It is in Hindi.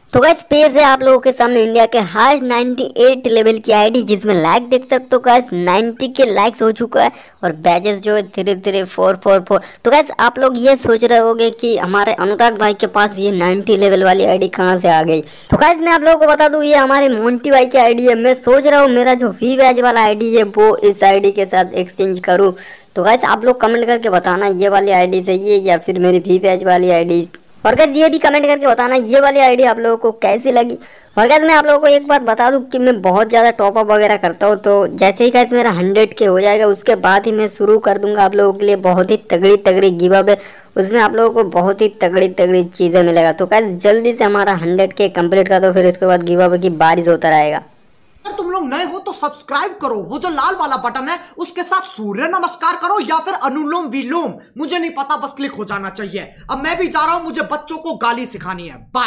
तो गाइस पेज है आप लोगों के सामने इंडिया के हाईएस्ट 98 लेवल की आईडी, जिसमें लाइक देख सकते हो गाइस 90 के लाइक्स हो चुका है और बैजेस जो है धीरे धीरे 444। तो गाइस आप लोग ये सोच रहे होंगे कि हमारे अनुराग भाई के पास ये 90 लेवल वाली आईडी कहां से आ गई। तो गाइस मैं आप लोगों को बता दूं, ये हमारे मोंटी भाई की आईडी है। मैं सोच रहा हूँ मेरा जो वी बैज वाला आईडी है वो इस आईडी के साथ एक्सचेंज करूँ। तो गाइस आप लोग कमेंट करके बताना ये वाली आईडी सही है या फिर मेरी वी बैज वाली आईडी। और गाइस ये भी कमेंट करके बताना ये वाली आईडी आप लोगों को कैसी लगी। और गाइस मैं आप लोगों को एक बात बता दूं कि मैं बहुत ज़्यादा टॉप अप वगैरह करता हूँ, तो जैसे ही गाइस मेरा 100 के हो जाएगा उसके बाद ही मैं शुरू कर दूंगा आप लोगों के लिए बहुत ही तगड़ी तगड़ी गिव अवे। उसमें आप लोगों को बहुत ही तगड़ी तगड़ी चीज़ें मिलेगा। तो गाइस जल्दी से हमारा 100 के कंप्लीट कर दो, फिर उसके बाद गिव अवे की बारिश होता रहेगा। अगर तुम लोग नए हो तो सब्सक्राइब करो, वो जो लाल वाला बटन है उसके साथ सूर्य नमस्कार करो या फिर अनुलोम विलोम, मुझे नहीं पता, बस क्लिक हो जाना चाहिए। अब मैं भी जा रहा हूं, मुझे बच्चों को गाली सिखानी है। बाय।